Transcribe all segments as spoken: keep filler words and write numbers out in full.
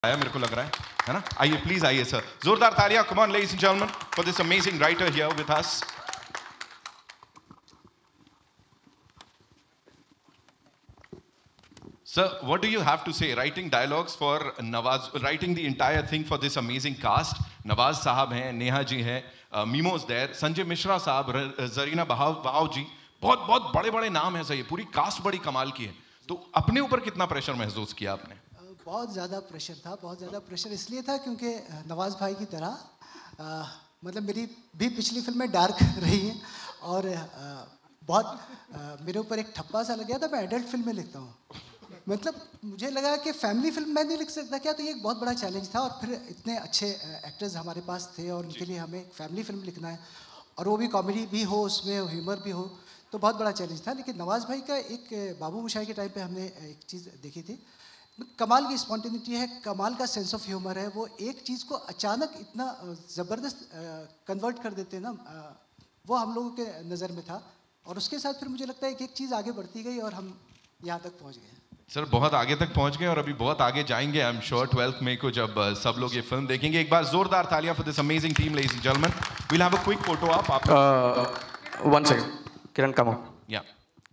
आया मेरे को लग रहा है है ना. आइए प्लीज आइए सर, जोरदार तालियां. Come on ladies and gentleman for this amazing writer here with us. Sir, what do you have to say? Writing dialogues for Nawaz, writing the entire thing for this amazing cast. Nawaz साहब हैं, नेहा जी हैं, मीमोज there, Sanjay Mishra साहब, जरीना बहाव बहाव जी, बहुत बहुत बड़े बड़े नाम हैं सर. ये पूरी कास्ट बड़ी कमाल की है. तो अपने ऊपर कितना प्रेशर महसूस किया आपने? बहुत ज़्यादा प्रेशर था. बहुत ज़्यादा प्रेशर इसलिए था क्योंकि नवाज़ भाई की तरह आ, मतलब मेरी भी पिछली फिल्में डार्क रही हैं और आ, बहुत आ, मेरे ऊपर एक ठप्पा सा लग गया था. मैं एडल्ट फिल्में लिखता हूँ. मतलब मुझे लगा कि फैमिली फिल्म मैं नहीं लिख सकता क्या, तो ये एक बहुत बड़ा चैलेंज था. और फिर इतने अच्छे एक्टर्स हमारे पास थे और उनके लिए हमें एक फैमिली फिल्म लिखना है और वो भी कॉमेडी भी हो, उसमें ह्यूमर भी हो, तो बहुत बड़ा चैलेंज था. लेकिन नवाज़ भाई का एक बाबू मोशाई के टाइम पे हमने एक चीज़ देखी थी. कमाल की स्पॉन्टेनिटी है, कमाल का सेंस ऑफ ह्यूमर है. वो एक चीज़ को अचानक इतना ज़बरदस्त कन्वर्ट कर देते हैं ना, वो हम लोगों के नज़र में था. और उसके साथ फिर मुझे लगता है कि एक चीज़ आगे बढ़ती गई और हम यहाँ तक पहुँच गए. सर बहुत आगे तक पहुंच गए और अभी बहुत आगे जाएंगे. I am sure twelfth May को जब सब लोग ये फिल्म देखेंगे. एक बार जोरदार तालियां for this amazing team ladies and gentleman. We will have a quick photo of आप. One second, Kiran come on. या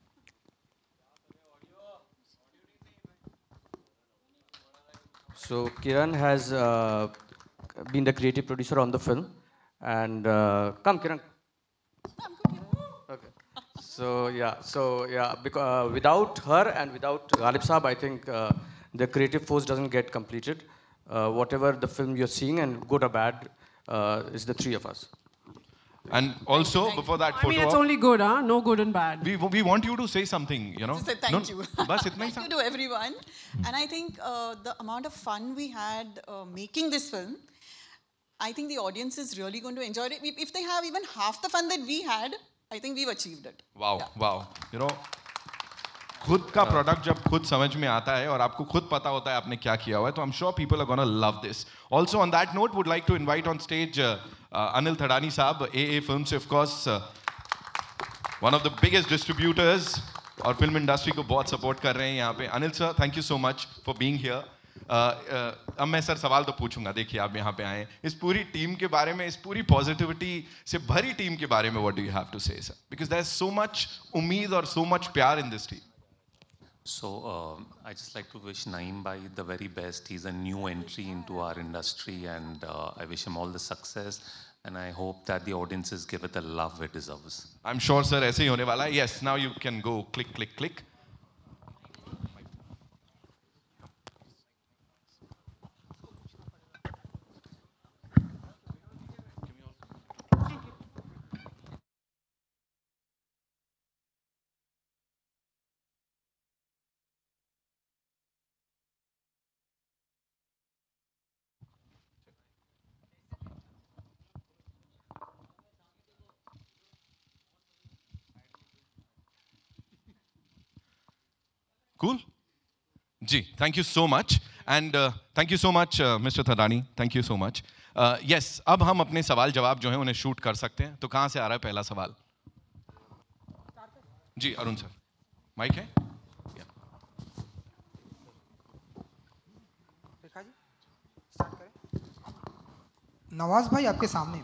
So Kiran has uh, been the creative producer on the film, and uh, come Kiran. Okay. So yeah, so yeah, because uh, without her and without Ghalib Saab, I think uh, the creative force doesn't get completed. Uh, whatever the film you're seeing, and good or bad, uh, is the three of us. And also thank before that photo, I mean, it's only good, huh? No good and bad. We we want you to say something, you know. Just say thank no, you. बस इतना ही. Thank you to everyone. And I think uh, the amount of fun we had uh, making this film, I think the audience is really going to enjoy it. If they have even half the fun that we had, I think we've achieved it. Wow, yeah. wow. You know, खुद का product जब खुद समझ में आता है और आपको खुद पता होता है आपने क्या किया हुआ है, तो I'm sure people are gonna love this. Also on that note, would like to invite on stage uh, uh, Anil Thadani साहब, A A Films, of course, uh, one of the biggest distributors और film industry को बहुत support कर रहे हैं यहाँ पे. Anil sir, thank you so much for being here. अब मैं सर सवाल तो पूछूंगा. देखिए आप यहाँ पे आए, इस पूरी टीम के बारे में, इस पूरी पॉजिटिविटी से भरी टीम के बारे में, what do you have to say sir? Because there is so much उम्मीद और सो मच प्यार in this team. So uh, I just like to wish Naeem bhai the very best. He's a new entry into our industry, and uh, I wish him all the success. And I hope that the audiences give it the love it deserves. I'm sure, sir, ऐसे ही होने वाला है. Yes, now you can go click, click, click. Cool? Ji, thank you so much. And uh, thank you so much, uh, Mister Thadani. Thank you so much. Uh, yes, अब हम अपने सवाल जवाब जो हैं उन्हें शूट कर सकते हैं. तो कहाँ से आ रहा है पहला सवाल? जी, अरुण सर. माइक है? रेखा जी, स्टार्ट करें. नवाज भाई आपके सामने,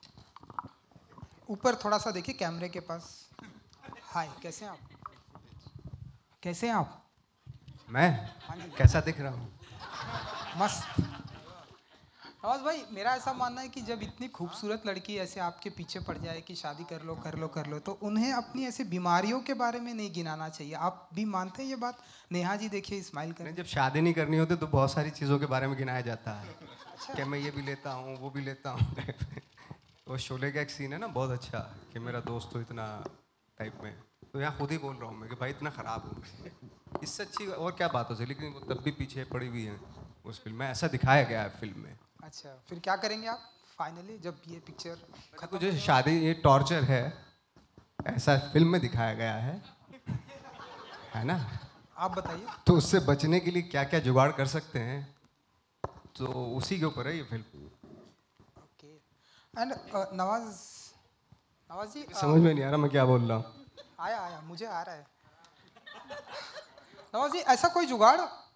ऊपर थोड़ा सा देखिए कैमरे के पास. हाय, कैसे हैं आप? कैसे हैं आप? मैं कैसा दिख रहा हूँ? मस्त. नवाज भाई, मेरा ऐसा मानना है कि जब इतनी खूबसूरत लड़की ऐसे आपके पीछे पड़ जाए कि शादी कर लो कर लो कर लो, तो उन्हें अपनी ऐसे बीमारियों के बारे में नहीं गिनाना चाहिए. आप भी मानते हैं ये बात? नेहा जी देखिए स्माइल कर. जब शादी नहीं करनी होती तो बहुत सारी चीज़ों के बारे में गिनाया जाता है. अच्छा. कि मैं ये भी लेता हूँ, वो भी लेता हूँ. वो शोले का एक सीन है ना, बहुत अच्छा, कि मेरा दोस्त तो इतना टाइप में. तो यहाँ खुद ही बोल रहा हूँ मैं कि भाई इतना ख़राब हूँ. इससे अच्छी और क्या बात हो सकती, लेकिन वो तब भी पीछे पड़ी हुई है उस फिल्म में. ऐसा दिखाया गया है फिल्म में. अच्छा, फिर क्या करेंगे आप फाइनली जब ये पिक्चर खत्म? जो शादी ये टॉर्चर है, ऐसा फिल्म में दिखाया गया है, है ना? आप बताइए. तो उससे बचने के लिए क्या क्या जुगाड़ कर सकते हैं, तो उसी के ऊपर है ये film. Okay. And Nawaz Nawaz ji, समझ में नहीं आ रहा मैं क्या बोल रहा हूँ. आया आया मुझे आ रहा है. नवाज जी, ऐसा कोई जुगाड़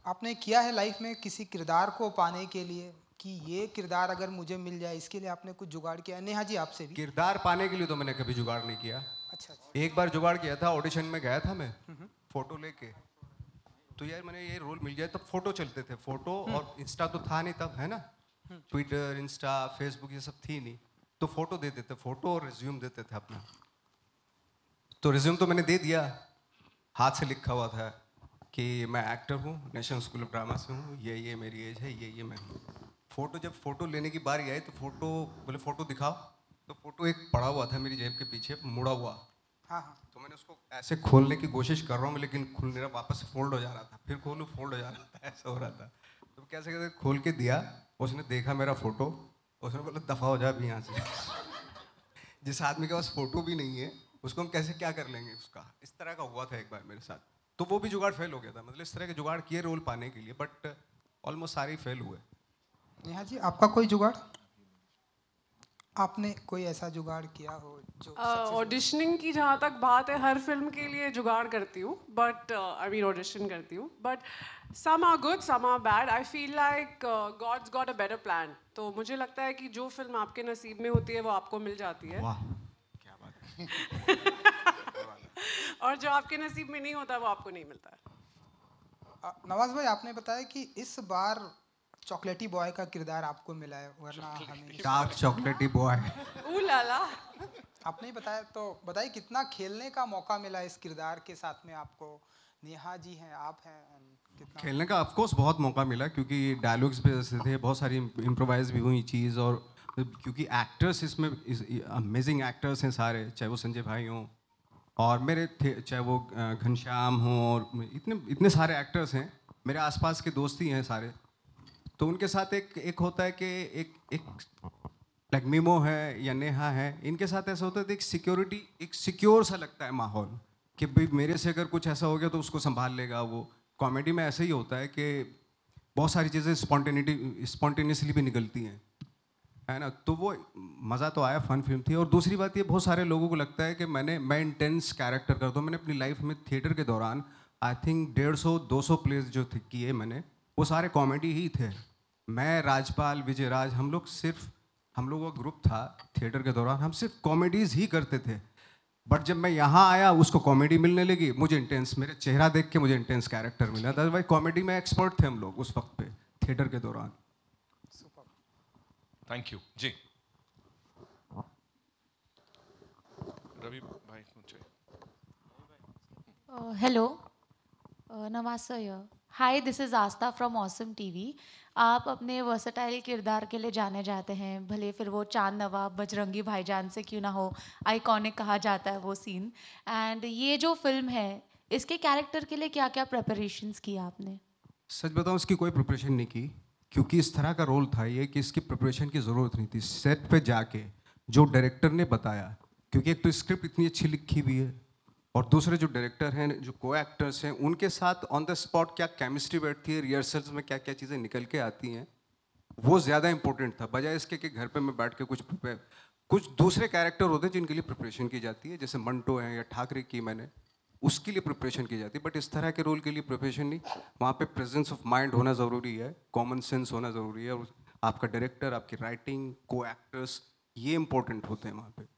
आपने किया है लाइफ में किसी किरदार को पाने के लिए कि ये किरदार अगर मुझे मिल जाए, इसके लिए आपने कुछ जुगाड़ किया? नेहा जी आपसे भी। किरदार पाने के लिए तो मैंने कभी जुगाड़ नहीं किया। अच्छा, अच्छा। एक बार जुगाड़ किया था, ऑडिशन में गया था मैं फोटो लेके, तो यार मैंने ये रोल मिल जाए, तब फोटो चलते थे, फोटो, और इंस्टा तो था नहीं तब, है ना, ट्विटर, इंस्टा, फेसबुक ये सब थी नहीं, तो फोटो देते थे, फोटो और रिज्यूम देते थे अपना। तो रिज्यूम तो मैंने दे दिया, हाथ से लिखा हुआ था कि मैं एक्टर हूँ, नेशनल स्कूल ऑफ ड्रामा से हूँ, ये ये मेरी एज है, ये ये मैं हूँ। फोटो जब फोटो लेने की बारी आई तो फोटो बोले फोटो दिखाओ, तो फोटो एक पड़ा हुआ था मेरी जेब के पीछे, मुड़ा हुआ। हाँ हाँ। तो मैंने उसको ऐसे खोलने की कोशिश कर रहा हूँ, लेकिन खुल नहीं रहा, वापस फोल्ड हो जा रहा था, फिर खोलूँ फोल्ड हो जा रहा था, ऐसा हो रहा था। तो कैसे कैसे खोल के दिया, उसने देखा मेरा फोटो, उसने बोला दफ़ा हो जा अभी यहाँ से। जिस आदमी के पास फोटो भी नहीं है उसको हम कैसे क्या कर लेंगे उसका, इस तरह का हुआ था एक बार मेरे साथ। तो वो भी जुगाड़ फेल हो गया था, मतलब इस तरह के जुगाड़ किए रोल पाने के लिए, बट ऑलमोस्ट सारे फेल हुए। नेहा जी आपका कोई जुगाड़? आपने कोई ऐसा जुगाड़ किया हो जो? ऑडिशनिंग uh, की जहाँ तक बात है, हर फिल्म के लिए जुगाड़ करती हूँ, बट आई मीन ऑडिशन करती हूँ, but some are good some are bad. I feel like God's got a better plan. तो मुझे लगता है कि जो फिल्म आपके नसीब में होती है वो आपको मिल जाती है। वाह क्या बात है। और जो आपके नसीब में नहीं होता वो आपको नहीं मिलता है। नवाज भाई आपने बताया कि इस बार चॉकलेटी बॉय का किरदार आपको मिला है, वरना हमें डार्क चॉकलेटी बॉय। ओ लाला। आपने ही बताया, तो बताइए कितना खेलने का मौका मिला इस किरदार के साथ में आपको? नेहा जी हैं, आप हैं, कितना खेलने का ऑफ कोर्स बहुत मौका मिला, क्योंकि डायलॉग्स भी ऐसे थे, बहुत सारी इम्प्रोवाइज भी हुई चीज़, और क्योंकि एक्टर्स इसमें अमेजिंग एक्टर्स हैं सारे, चाहे वो संजय भाई हों और मेरे थे, चाहे वो घनश्याम हों, और इतने इतने सारे एक्टर्स हैं, मेरे आसपास के दोस्त ही हैं सारे। तो उनके साथ एक एक होता है कि एक एक लाइक मीमो है या नेहा है, इनके साथ ऐसा होता है, एक सिक्योरिटी, एक सिक्योर सा लगता है माहौल कि भाई मेरे से अगर कुछ ऐसा हो गया तो उसको संभाल लेगा वो। कॉमेडी में ऐसा ही होता है कि बहुत सारी चीज़ें स्पॉन्टेनिटी स्पॉन्टेनियसली भी निकलती हैं, है ना। तो वो मज़ा तो आया, फन फिल्म थी। और दूसरी बात ये, बहुत सारे लोगों को लगता है कि मैंने मैं इंटेंस कैरेक्टर करता हूँ। मैंने अपनी लाइफ में थिएटर के दौरान आई थिंक डेढ़ सौ दो सौ प्लेस जो थे किए मैंने, वो सारे कॉमेडी ही थे। मैं, राजपाल, विजय राज, हम लोग सिर्फ हम लोगों का ग्रुप था थिएटर के दौरान, हम सिर्फ कॉमेडीज़ ही करते थे। बट जब मैं यहाँ आया उसको कॉमेडी मिलने लगी, मुझे इंटेंस, मेरे चेहरा देख के मुझे इंटेंस कैरेक्टर मिला था। भाई कॉमेडी में एक्सपर्ट थे हम लोग उस वक्त पे थिएटर के दौरान। थैंक यू जी। रवि भाई पूछे। Hello Nawaz sir, hi this is Aastha from awesome TV. आप अपने वर्सटाइल किरदार के लिए जाने जाते हैं, भले फिर वो चांद नवाब, बजरंगी भाईजान से क्यों ना हो, आइकॉनिक कहा जाता है वो सीन। एंड ये जो फिल्म है, इसके कैरेक्टर के लिए क्या क्या प्रिपरेशंस की आपने? सच बताऊं, इसकी कोई प्रिपरेशन नहीं की, क्योंकि इस तरह का रोल था ये कि इसकी प्रिपरेशन की ज़रूरत नहीं थी। सेट पे जाके जो डायरेक्टर ने बताया, क्योंकि एक तो स्क्रिप्ट इतनी अच्छी लिखी हुई है, और दूसरे जो डायरेक्टर हैं, जो को एक्टर्स हैं, उनके साथ ऑन द स्पॉट क्या केमिस्ट्री बैठती है, रिहर्सल्स में क्या क्या चीज़ें निकल के आती हैं, वो ज़्यादा इंपॉर्टेंट था, बजाय इसके कि घर पे मैं बैठ के कुछ प्रिपेयर। कुछ दूसरे कैरेक्टर होते हैं जिनके लिए प्रिपरेशन की जाती है, जैसे मंटो है या ठाकरे की मैंने, उसके लिए प्रिपरेशन की जाती है। बट इस तरह के रोल के लिए प्रिपरेशन नहीं, वहाँ पे प्रेजेंस ऑफ माइंड होना ज़रूरी है, कॉमन सेंस होना ज़रूरी है, और आपका डायरेक्टर, आपकी राइटिंग, को एक्टर्स, ये इंपॉर्टेंट होते हैं वहाँ पे।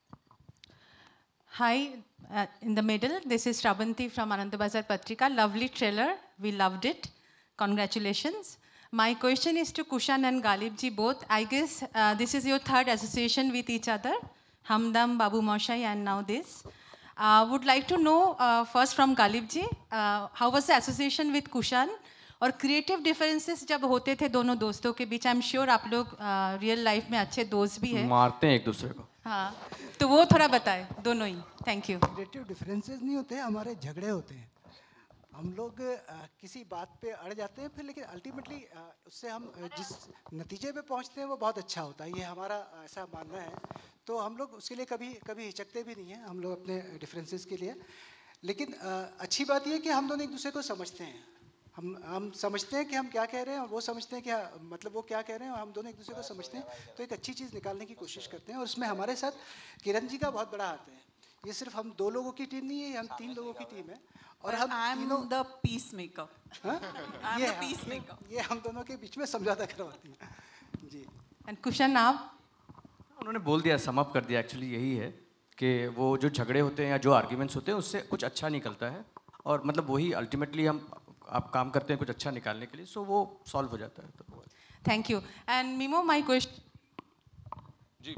Hi, uh, in the middle, this is Shravanti from Anandabazar Patrika. Lovely trailer, we loved it. Congratulations. My question is to Kushan and Galib ji both. I guess uh, this is your third association with each other, Hamdam, Babu Moshai, and now this. Uh, would like to know uh, first from Galib ji, uh, how was the association with Kushan? और creative differences जब होते थे दोनों दोस्तों के बीच, आई am sure आप लोग real uh, life में अच्छे दोस्त भी हैं, मारते हैं एक दूसरे को। हाँ, तो वो थोड़ा बताएं दोनों ही। Thank you. क्रिएटिव डिफरेंसेस नहीं होते, हमारे झगड़े होते हैं। हम लोग आ, किसी बात पे अड़ जाते हैं, फिर लेकिन अल्टीमेटली उससे हम जिस नतीजे पे पहुंचते हैं वो बहुत अच्छा होता है, ये हमारा ऐसा मानना है। तो हम लोग उसके लिए कभी कभी हिचकते भी नहीं हैं हम लोग अपने डिफरेंसेस के लिए। लेकिन आ, अच्छी बात ये है कि हम दोनों एक दूसरे को समझते हैं। हम हम समझते हैं कि हम क्या कह रहे हैं, और वो समझते हैं कि मतलब वो क्या कह रहे हैं, और हम दोनों एक दूसरे को समझते हैं, तो एक अच्छी चीज़ निकालने की कोशिश करते हैं। और उसमें हमारे साथ किरण जी का बहुत बड़ा हाथ है, ये सिर्फ हम दो लोगों की टीम नहीं है, हम तीन लोगों की टीम है और हम I am the peace maker. ये पीस मेकर ये हम दोनों के बीच में समझौता करवाती है जी। एंड कुशन आप? उन्होंने बोल दिया, सम अप कर दिया। एक्चुअली यही है कि वो जो झगड़े होते हैं या जो आर्ग्यूमेंट्स होते हैं उससे कुछ अच्छा निकलता है, और मतलब वही अल्टीमेटली हम आप काम करते हैं कुछ अच्छा निकालने के लिए, सो वो सॉल्व हो जाता है। तो thank you. And Mimo, my question जी।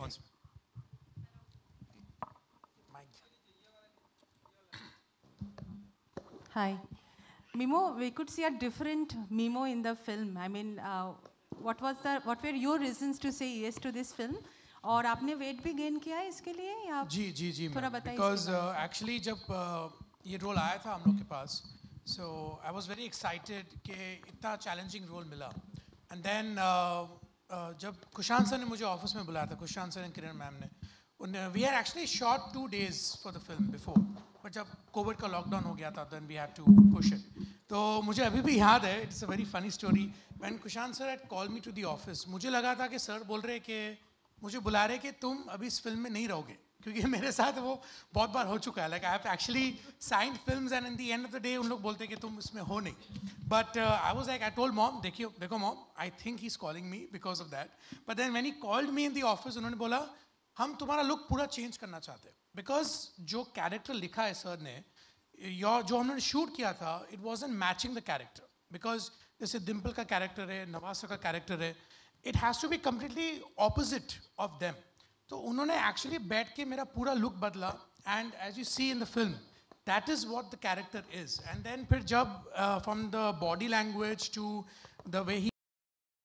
Hi. Mimo, we could see a different Mimo in the film. I mean, uh, what was the, what were your reasons to say yes to this film? और आपने weight भी gain किया है इसके लिए या? जी जी जी थोड़ा बताइए। Because uh, actually जब uh, ये रोल आया था हम लोग के पास, so I was very excited कि इतना challenging रोल मिला. And then uh, uh, जब कुशान सर ने मुझे ऑफिस में बुलाया था, कुशान सर और किरण मैम ने, we had actually shot two days for the film before. But जब कोविड का लॉकडाउन हो गया था, then we had to push it. तो मुझे अभी भी याद है, it's a very funny story, when Kushan sir had call me to the office, मुझे लगा था कि सर बोल रहे कि मुझे बुला रहे कि तुम अभी इस फिल्म में नहीं रहोगे, क्योंकि मेरे साथ वो बहुत बार हो चुका है। Like I have actually signed films and in the end of the day उन लोग बोलते हैं कि तुम इसमें हो नहीं। But I was like, I told mom, देखियो देखो mom, I think he is calling me because of that. But then when he called me in the office, उन्होंने बोला हम तुम्हारा लुक पूरा चेंज करना चाहते हैं, बिकॉज जो कैरेक्टर लिखा है सर ने, यो जो हमने शूट किया था, it wasn't matching the character. Because जैसे डिम्पल का कैरेक्टर है, नवाज का कैरेक्टर है, it has to be completely opposite of them. तो उन्होंने एक्चुअली बैठ के मेरा पूरा लुक बदला, and as you see in the film, that is what the character is. And then फिर जब from the body language to the way he